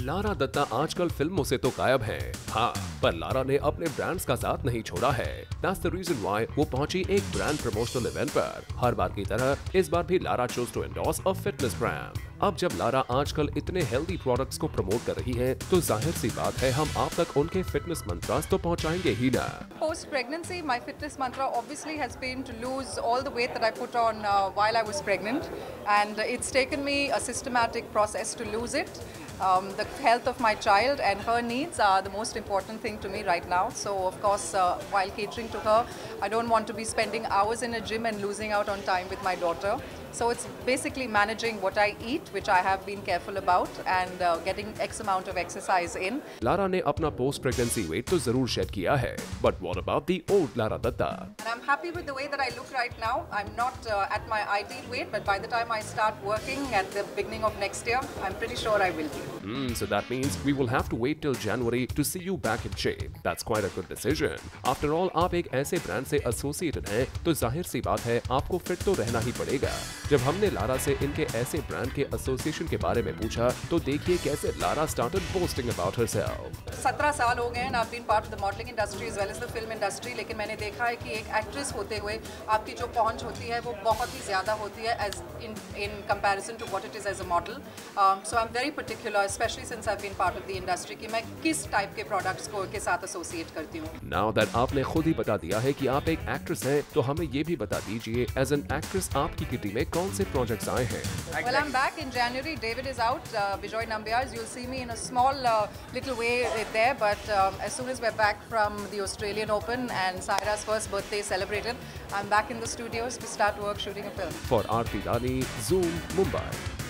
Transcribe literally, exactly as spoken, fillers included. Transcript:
Lara Dutta आजकल फिल्मों से तो गायब हैं। हाँ, पर लारा ने अपने ब्रांड्स का साथ नहीं छोड़ा है। That's the reason why वो पहुंची एक ब्रांड प्रमोशनल इवेंट पर। हर बार की तरह इस बार भी Lara chose to endorse a fitness brand। अब जब लारा आजकल इतने हेल्दी प्रोडक्ट्स को प्रमोट कर रही है, तो जाहिर सी बात है हम आप तक उनके फिटनेस मंत्रास तो पहुंचाएंगे ही ना। Post pregnancy, my fitness mantra obviously has been to lose all the weight that I put on uh, while I was pregnant, and it's taken me a systematic process to lose it. Um, the health of my child and her needs are the most important thing to me right now. So of course, uh, while catering to her, I don't want to be spending hours in a gym and losing out on time with my daughter. So it's basically managing what I eat, which I have been careful about, and uh, getting X amount of exercise in. Lara ने अपना post pregnancy wait तो जरूर shade किया है, but what about the old Lara Dutta? And I'm happy with the way that I look right now. I'm not uh, at my ideal weight, but by the time I start working at the beginning of next year, I'm pretty sure I will be. Hmm, so that means we will have to wait till January to see you back in shape. That's quite a good decision. After all, आप एक ऐसे brand से associated हैं, तो जाहिर सी बात है आपको फिट तो रहना ही पड़ेगा। जब हमने लारा से इनके ऐसे ब्रांड के एसोसिएशन के बारे में पूछा, तो देखिए कैसे Lara started boasting about herself. सत्रह साल हो गए हैं, I've been part of the modeling industry as well as the film industry, लेकिन मैंने देखा है कि एक एक्ट्रेस होते हुए आपकी जो पहुंच होती है वो बहुत ही ज़्यादा होती है as in in comparison to what it is as a model. Um, so I'm very particular, especially since I've been part of the industry, कि मैं किस टाइप के प्रोडक्ट्स को के साथ एसोसिएट करती हूँ। Now that आपने खुद ही बता दिया है कि आप एक एक्ट्रेस हैं, तो हमें ये भी बता दीजिए as an actress आपकी किटी में कौन से प्रोजेक्ट्स आए हैं? Well, I'm back in January. David is out. Uh, Bijoy Nambiars. You'll see me in a small uh, little way there, but um, as soon as we're back from the Australian Open and Saira's first birthday celebrated, I'm back in the studios to start work shooting a film. For Aarti Dani, Zoom, Mumbai.